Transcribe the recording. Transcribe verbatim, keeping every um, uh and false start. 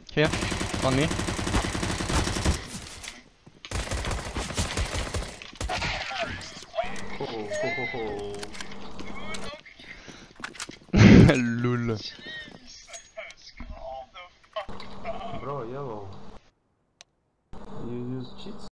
Here, on me. Oh, ho, ho, ho. Lol. Bro, yellow. You use cheats?